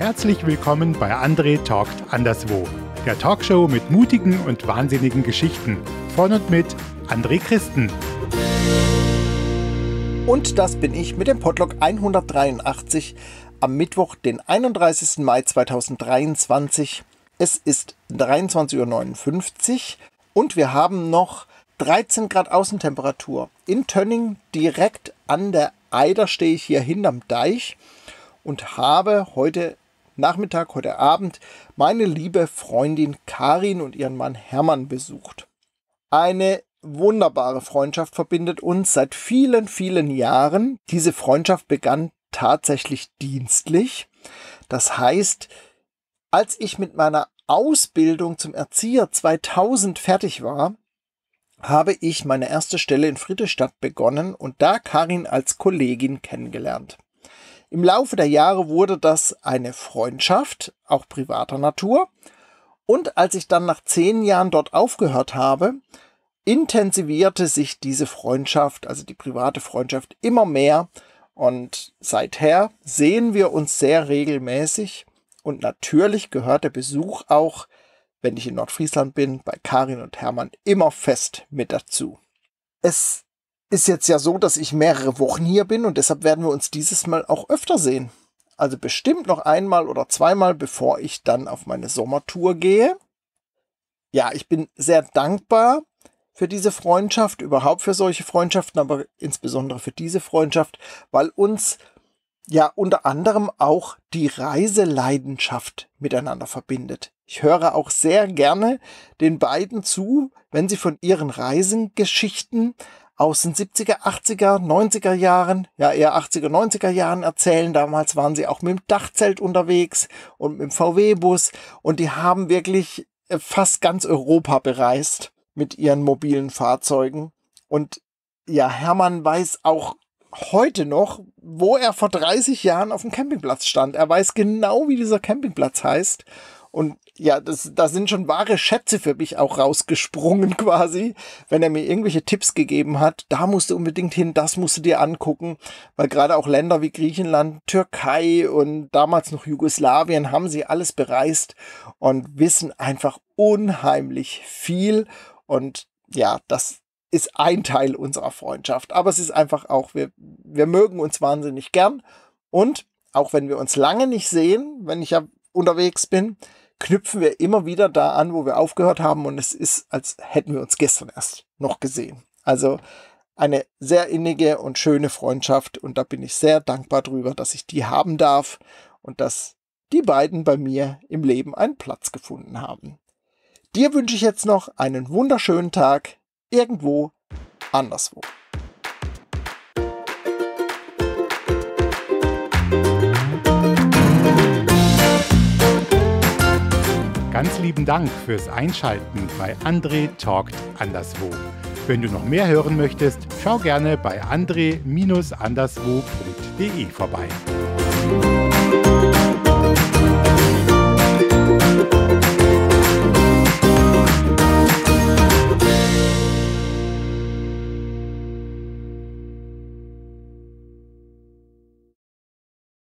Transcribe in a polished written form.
Herzlich willkommen bei André talkt anderswo, der Talkshow mit mutigen und wahnsinnigen Geschichten von und mit André Christen. Und das bin ich mit dem Podlog 183 am Mittwoch, den 31. Mai 2023. Es ist 23:59 Uhr und wir haben noch 13 Grad Außentemperatur. In Tönning, direkt an der Eider, stehe ich hier hinterm Deich und habe heute Nachmittag, heute Abend meine liebe Freundin Karin und ihren Mann Hermann besucht. Eine wunderbare Freundschaft verbindet uns seit vielen, vielen Jahren. Diese Freundschaft begann tatsächlich dienstlich. Das heißt, als ich mit meiner Ausbildung zum Erzieher 2000 fertig war, habe ich meine erste Stelle in Friedrichstadt begonnen und da Karin als Kollegin kennengelernt. Im Laufe der Jahre wurde das eine Freundschaft, auch privater Natur. Und als ich dann nach 10 Jahren dort aufgehört habe, intensivierte sich diese Freundschaft, also die private Freundschaft, immer mehr. Und seither sehen wir uns sehr regelmäßig. Und natürlich gehört der Besuch auch, wenn ich in Nordfriesland bin, bei Karin und Hermann immer fest mit dazu. Es ist jetzt ja so, dass ich mehrere Wochen hier bin und deshalb werden wir uns dieses Mal auch öfter sehen. Also bestimmt noch einmal oder zweimal, bevor ich dann auf meine Sommertour gehe. Ja, ich bin sehr dankbar für diese Freundschaft, überhaupt für solche Freundschaften, aber insbesondere für diese Freundschaft, weil uns ja unter anderem auch die Reiseleidenschaft miteinander verbindet. Ich höre auch sehr gerne den beiden zu, wenn sie von ihren Reisengeschichten aus den 70er, 80er, 90er Jahren, ja eher 80er, 90er Jahren erzählen. Damals waren sie auch mit dem Dachzelt unterwegs und mit dem VW-Bus und die haben wirklich fast ganz Europa bereist mit ihren mobilen Fahrzeugen. Und ja, Hermann weiß auch heute noch, wo er vor 30 Jahren auf dem Campingplatz stand. Er weiß genau, wie dieser Campingplatz heißt. Und ja, da sind schon wahre Schätze für mich auch rausgesprungen quasi, wenn er mir irgendwelche Tipps gegeben hat. Da musst du unbedingt hin, das musst du dir angucken. Weil gerade auch Länder wie Griechenland, Türkei und damals noch Jugoslawien haben sie alles bereist und wissen einfach unheimlich viel. Und ja, das ist ein Teil unserer Freundschaft. Aber es ist einfach auch, wir mögen uns wahnsinnig gern. Und auch wenn wir uns lange nicht sehen, wenn ich ja unterwegs bin, knüpfen wir immer wieder da an, wo wir aufgehört haben. Und es ist, als hätten wir uns gestern erst noch gesehen. Also eine sehr innige und schöne Freundschaft. Und da bin ich sehr dankbar drüber, dass ich die haben darf und dass die beiden bei mir im Leben einen Platz gefunden haben. Dir wünsche ich jetzt noch einen wunderschönen Tag irgendwo anderswo. Ganz lieben Dank fürs Einschalten bei André talkt anderswo. Wenn du noch mehr hören möchtest, schau gerne bei andre-anderswo.de vorbei.